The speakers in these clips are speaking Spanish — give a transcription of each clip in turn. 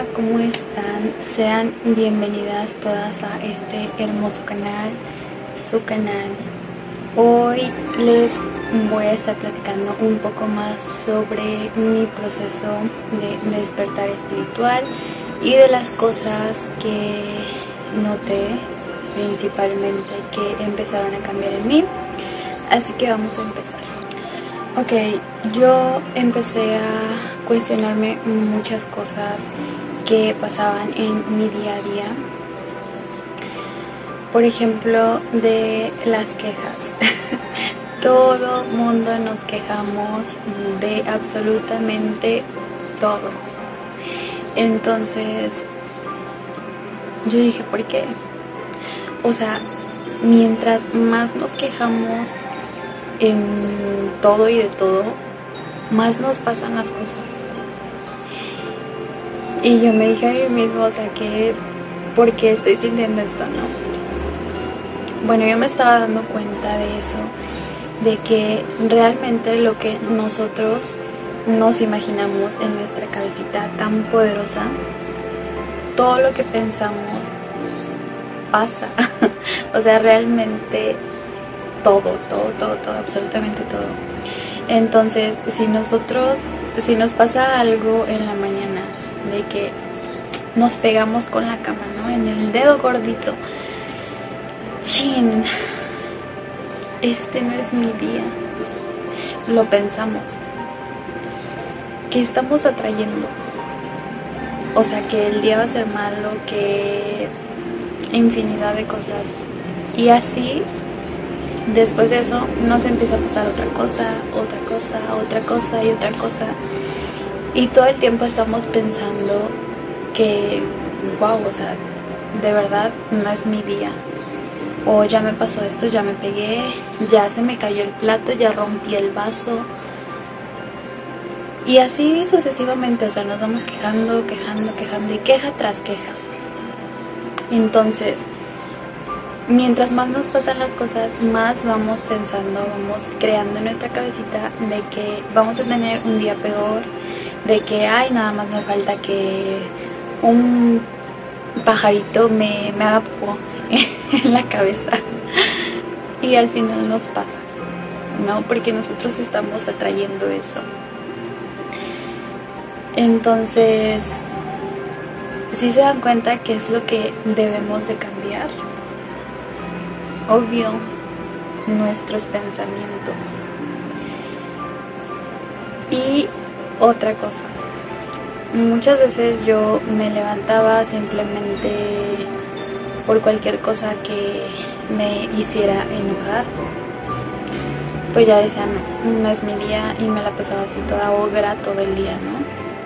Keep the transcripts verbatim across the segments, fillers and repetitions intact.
Hola, ¿cómo están? Sean bienvenidas todas a este hermoso canal, su canal. Hoy les voy a estar platicando un poco más sobre mi proceso de despertar espiritual y de las cosas que noté principalmente que empezaron a cambiar en mí. Así que vamos a empezar. Ok, yo empecé a cuestionarme muchas cosas que pasaban en mi día a día. Por ejemplo, de las quejas. Todo mundo nos quejamos de absolutamente todo. Entonces, yo dije, ¿por qué? O sea, mientras más nos quejamos en todo y de todo, más nos pasan las cosas. Y yo me dije a mí mismo, o sea, que ¿por qué estoy sintiendo esto? No. Bueno, yo me estaba dando cuenta de eso, de que realmente lo que nosotros nos imaginamos en nuestra cabecita tan poderosa, todo lo que pensamos pasa. O sea, realmente todo, todo, todo, todo, absolutamente todo. Entonces, si nosotros, si nos pasa algo en la mañana, de que nos pegamos con la cama, ¿no? En el dedo gordito, chin, este no es mi día, lo pensamos. ¿Qué estamos atrayendo? O sea, que el día va a ser malo, que infinidad de cosas. Y así, después de eso, nos empieza a pasar otra cosa, otra cosa, otra cosa y otra cosa. Y todo el tiempo estamos pensando que, wow, o sea, de verdad no es mi día. O ya me pasó esto, ya me pegué, ya se me cayó el plato, ya rompí el vaso. Y así sucesivamente, o sea, nos vamos quejando, quejando, quejando y queja tras queja. Entonces, mientras más nos pasan las cosas, más vamos pensando, vamos creando en nuestra cabecita de que vamos a tener un día peor, de que, ay, nada más me falta que un pajarito me, me haga popó en la cabeza. Y al final nos pasa, ¿no? Porque nosotros estamos atrayendo eso. Entonces, ¿sí se dan cuenta qué es lo que debemos de cambiar? Obvio, nuestros pensamientos. Y otra cosa, muchas veces yo me levantaba simplemente por cualquier cosa que me hiciera enojar, pues ya decía, no, no es mi día, y me la pasaba así toda ogra todo el día, ¿no?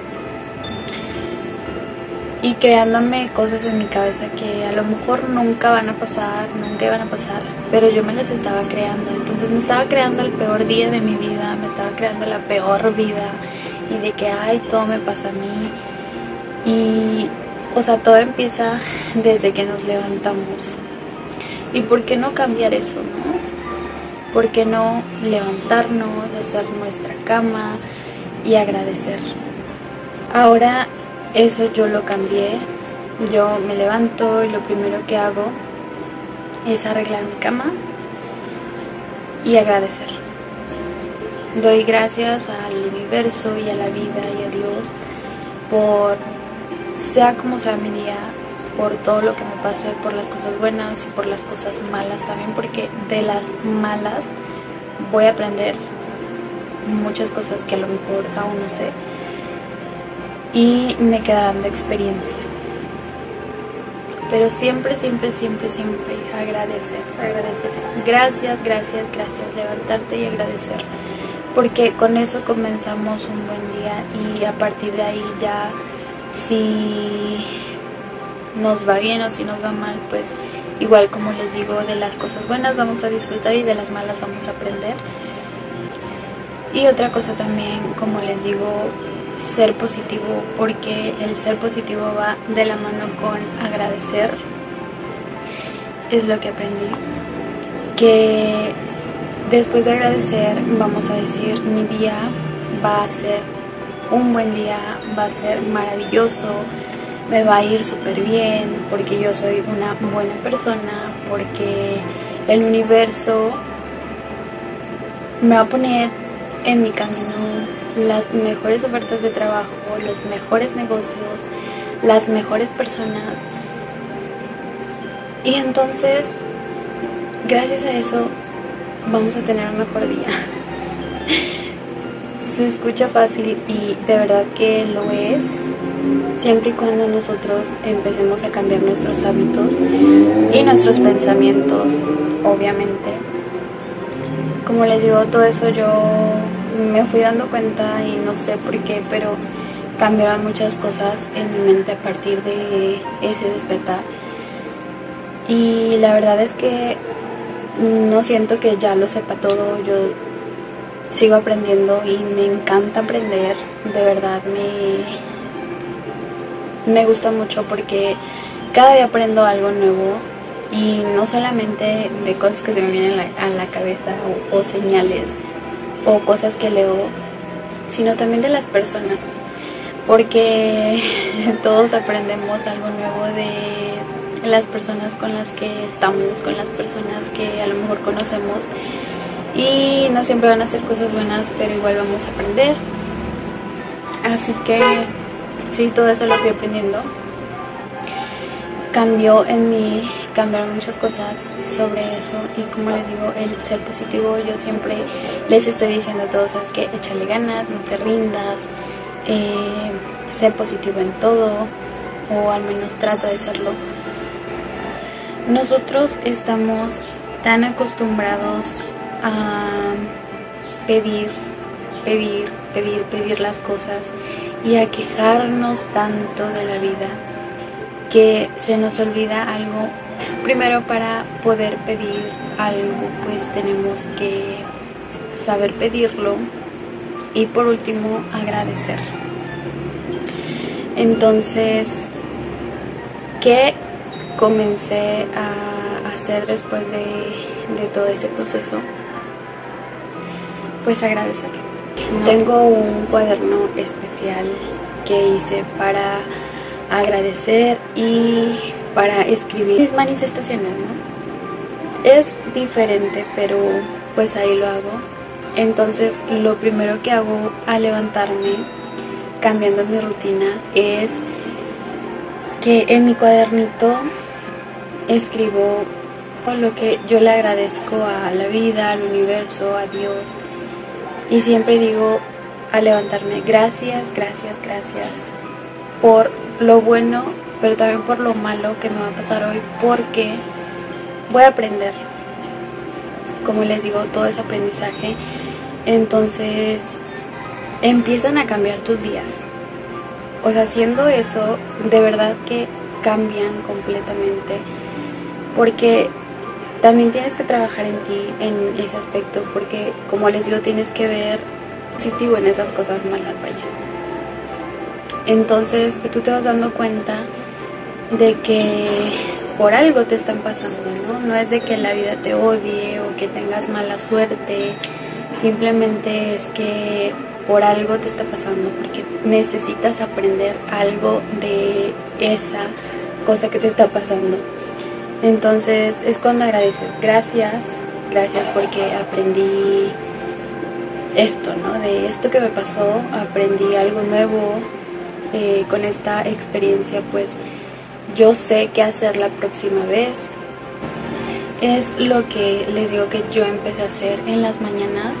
Y creándome cosas en mi cabeza que a lo mejor nunca van a pasar, nunca iban a pasar, pero yo me las estaba creando. Entonces me estaba creando el peor día de mi vida, me estaba creando la peor vida, y de que, ay, todo me pasa a mí. Y, o sea, todo empieza desde que nos levantamos. ¿Y por qué no cambiar eso, no? ¿Por qué no levantarnos, hacer nuestra cama y agradecer? Ahora, eso yo lo cambié. Yo me levanto y lo primero que hago es arreglar mi cama y agradecer. Doy gracias al universo y a la vida y a Dios por, sea como sea mi día, por todo lo que me pase, por las cosas buenas y por las cosas malas también, porque de las malas voy a aprender muchas cosas que a lo mejor aún no sé y me quedarán de experiencia. Pero siempre, siempre, siempre, siempre agradecer, agradecer. Gracias, gracias, gracias. Levantarte y agradecer. Porque con eso comenzamos un buen día, y a partir de ahí ya, si nos va bien o si nos va mal, pues igual, como les digo, de las cosas buenas vamos a disfrutar y de las malas vamos a aprender. Y otra cosa también, como les digo, ser positivo, porque el ser positivo va de la mano con agradecer. Es lo que aprendí, que después de agradecer vamos a decir, mi día va a ser un buen día, va a ser maravilloso, me va a ir súper bien, porque yo soy una buena persona, porque el universo me va a poner en mi camino las mejores ofertas de trabajo, los mejores negocios, las mejores personas. Y entonces, gracias a eso, vamos a tener un mejor día. Se escucha fácil y de verdad que lo es, siempre y cuando nosotros empecemos a cambiar nuestros hábitos y nuestros pensamientos, obviamente. Como les digo, todo eso yo me fui dando cuenta y no sé por qué, pero cambiaron muchas cosas en mi mente a partir de ese despertar. Y la verdad es que no siento que ya lo sepa todo, yo sigo aprendiendo y me encanta aprender, de verdad me, me gusta mucho porque cada día aprendo algo nuevo y no solamente de cosas que se me vienen a la, a la cabeza o, o señales o cosas que leo, sino también de las personas, porque todos aprendemos algo nuevo de las personas con las que estamos, con las personas que a lo mejor conocemos, y no siempre van a ser cosas buenas, pero igual vamos a aprender. Así que sí, todo eso lo fui aprendiendo. Cambió en mí, cambiaron muchas cosas sobre eso, y como les digo, el ser positivo, yo siempre les estoy diciendo a todos, ¿sabes qué? Échale ganas, no te rindas, eh, sé positivo en todo, o al menos trata de serlo. Nosotros estamos tan acostumbrados a pedir, pedir, pedir, pedir las cosas y a quejarnos tanto de la vida que se nos olvida algo. Primero, para poder pedir algo, pues tenemos que saber pedirlo, y por último, agradecer. Entonces, ¿qué comencé a hacer después de, de todo ese proceso? Pues agradecer. ¿No? Tengo un cuaderno especial que hice para agradecer y para escribir mis manifestaciones, ¿no? Es diferente, pero pues ahí lo hago. Entonces, lo primero que hago al levantarme, cambiando mi rutina, es que en mi cuadernito escribo lo que yo le agradezco a la vida, al universo, a Dios. Y siempre digo al levantarme, gracias, gracias, gracias por lo bueno, pero también por lo malo que me va a pasar hoy, porque voy a aprender. Como les digo, todo es aprendizaje. Entonces empiezan a cambiar tus días. O sea, haciendo eso, de verdad que cambian completamente, porque también tienes que trabajar en ti, en ese aspecto, porque como les digo, tienes que ver positivo en esas cosas malas, vaya. Entonces tú te vas dando cuenta de que por algo te están pasando, ¿no? No es de que la vida te odie o que tengas mala suerte, simplemente es que por algo te está pasando, porque necesitas aprender algo de esa cosa que te está pasando. Entonces es cuando agradeces, gracias, gracias porque aprendí esto, ¿no? De esto que me pasó, aprendí algo nuevo, eh, con esta experiencia pues yo sé qué hacer la próxima vez. Es lo que les digo que yo empecé a hacer en las mañanas.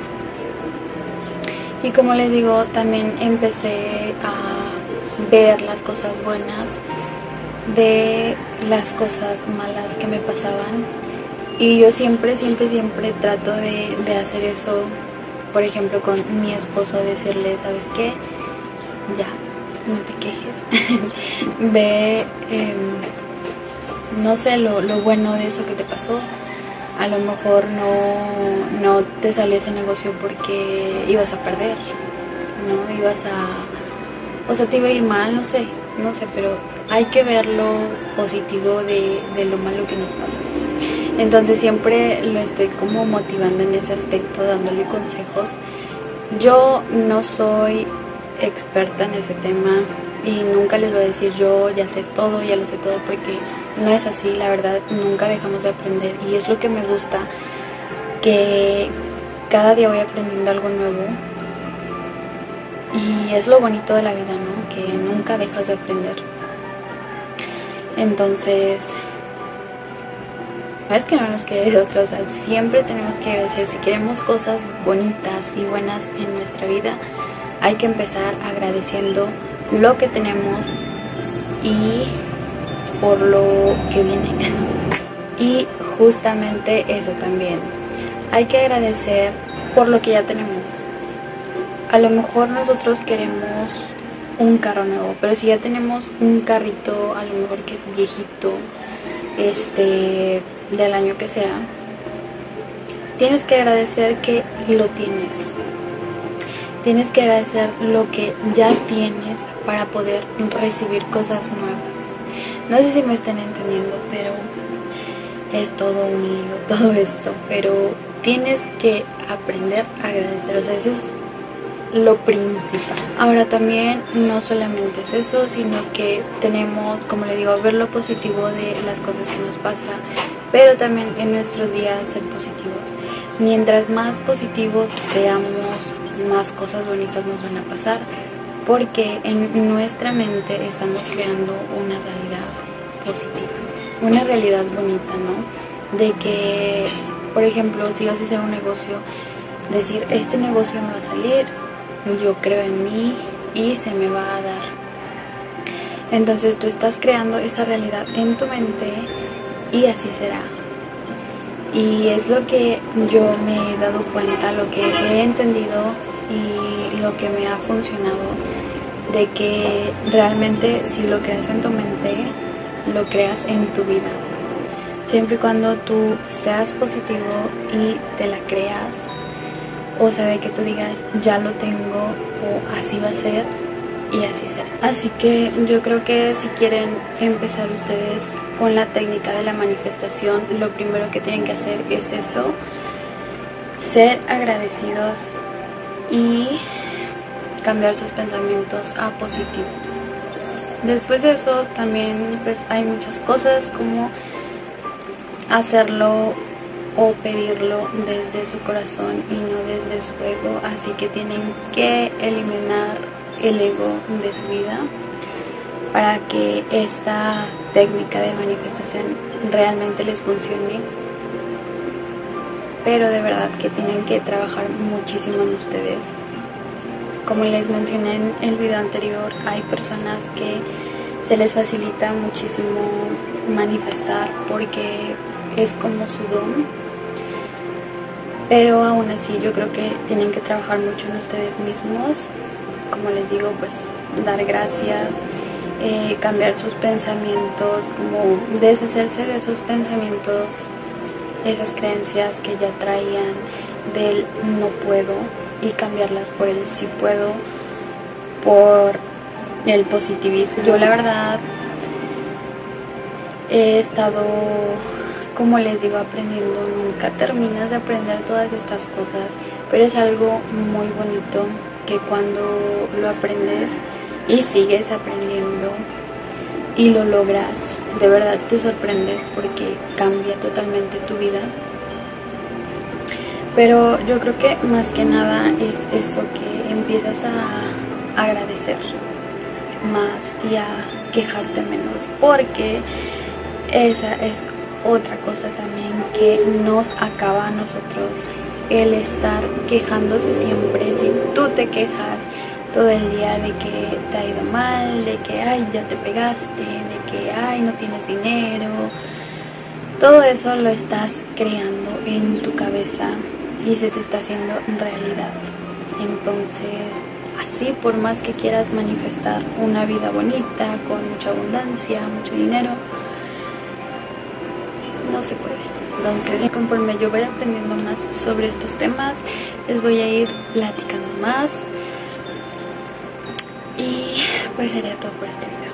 Y como les digo, también empecé a ver las cosas buenas de las cosas malas que me pasaban. Y yo siempre, siempre, siempre trato de, de hacer eso. Por ejemplo, con mi esposo, decirle, ¿sabes qué? Ya, no te quejes. Ve, eh, no sé, lo, lo bueno de eso que te pasó. A lo mejor no, no te salió ese negocio porque ibas a perder, ¿no? Ibas a... O sea, te iba a ir mal, no sé, no sé, pero hay que ver lo positivo de, de lo malo que nos pasa. Entonces siempre lo estoy como motivando en ese aspecto, dándole consejos. Yo no soy experta en ese tema, y nunca les voy a decir yo ya sé todo, ya lo sé todo, porque no es así. La verdad, nunca dejamos de aprender y es lo que me gusta, que cada día voy aprendiendo algo nuevo y es lo bonito de la vida, ¿no? Que nunca dejas de aprender. Entonces, no es que no nos quede de otra, o sea, siempre tenemos que agradecer. Si queremos cosas bonitas y buenas en nuestra vida, hay que empezar agradeciendo lo que tenemos y por lo que viene. Y justamente eso también, hay que agradecer por lo que ya tenemos. A lo mejor nosotros queremos un carro nuevo, pero si ya tenemos un carrito, a lo mejor que es viejito, este, del año que sea, tienes que agradecer que lo tienes. Tienes que agradecer lo que ya tienes para poder recibir cosas nuevas. No sé si me están entendiendo, pero es todo un lío, todo esto. Pero tienes que aprender a agradecer, o sea, ese es lo principal. Ahora también no solamente es eso, sino que tenemos, como le digo, ver lo positivo de las cosas que nos pasan, pero también en nuestros días ser positivos. Mientras más positivos seamos, más cosas bonitas nos van a pasar, porque en nuestra mente estamos creando una realidad positiva, una realidad bonita, ¿no? De que, por ejemplo, si vas a hacer un negocio, decir, este negocio me va a salir, yo creo en mí y se me va a dar. Entonces tú estás creando esa realidad en tu mente y así será. Y es lo que yo me he dado cuenta, lo que he entendido y lo que me ha funcionado, de que realmente si lo creas en tu mente, lo creas en tu vida. Siempre y cuando tú seas positivo y te la creas, o sea, de que tú digas, ya lo tengo, o así va a ser, y así será. Así que yo creo que si quieren empezar ustedes con la técnica de la manifestación, lo primero que tienen que hacer es eso, ser agradecidos y cambiar sus pensamientos a positivo. Después de eso también pues hay muchas cosas, como hacerlo o pedirlo desde su corazón y no desde su ego, así que tienen que eliminar el ego de su vida para que esta técnica de manifestación realmente les funcione. Pero de verdad que tienen que trabajar muchísimo en ustedes. Como les mencioné en el video anterior, hay personas que se les facilita muchísimo manifestar porque es como su don, pero aún así yo creo que tienen que trabajar mucho en ustedes mismos. Como les digo, pues dar gracias, eh, cambiar sus pensamientos, como deshacerse de esos pensamientos, esas creencias que ya traían del no puedo, y cambiarlas por el sí puedo, por el positivismo. Yo la verdad he estado, como les digo, aprendiendo. Nunca terminas de aprender todas estas cosas, pero es algo muy bonito que cuando lo aprendes y sigues aprendiendo y lo logras, de verdad te sorprendes porque cambia totalmente tu vida. Pero yo creo que más que nada es eso, que empiezas a agradecer más y a quejarte menos, porque esa es otra cosa también que nos acaba a nosotros, el estar quejándose siempre. Si tú te quejas todo el día de que te ha ido mal, de que ay ya te pegaste, de que ay no tienes dinero, todo eso lo estás creando en tu cabeza y se te está haciendo realidad. Entonces, así por más que quieras manifestar una vida bonita, con mucha abundancia, mucho dinero, no se puede. Entonces, conforme yo vaya aprendiendo más sobre estos temas, les voy a ir platicando más. Y pues sería todo por este video.